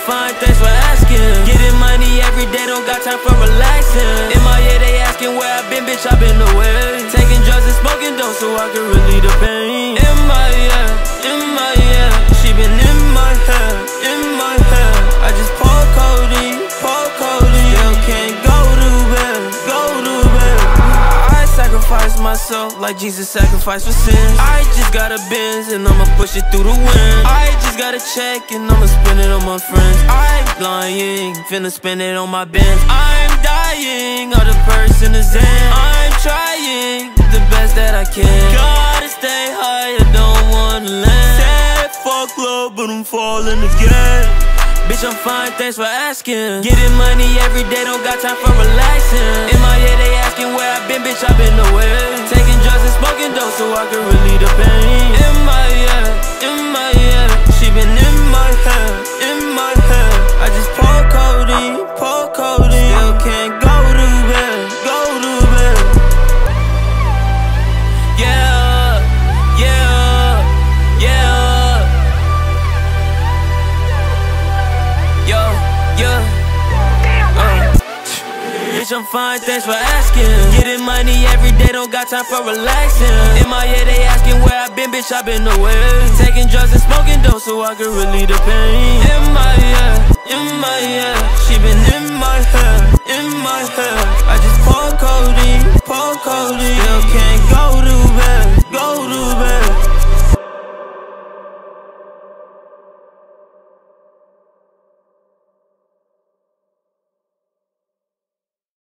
fine, thanks for asking. Getting money every day, don't got time for relaxing. In my head, they asking where I've been, bitch, I've been away. Taking drugs and smoking dope so I can relieve the pain. In my head, she been in my head, in my head. I just pour codeine, still can't go to bed, I sacrifice myself like Jesus sacrificed for sins. I just got a Benz and I'ma push it through the wind. I just got a check and I'ma spend it on my friends. I'm lying, finna spend it on my Benz. I'm dying, all the purse in the Zen. I'm trying the best that I can. Gotta stay high, I don't wanna land. Said fuck love, but I'm falling again. Bitch, I'm fine, thanks for asking. Getting money every day, don't got time for relaxing. In my head, they asking where I've been, bitch, I've been away. Taking drugs and smoking dope so I can relieve the pain. In my head, she been in my head, in my head. I just pour codeine, still can't go to bed, Bitch, I'm fine, thanks for asking. Getting money every day, don't got time for relaxing. In my head, they asking where I've been, bitch, I've been away. Taking drugs and smoking dope so I can relieve the pain. In my head, she been in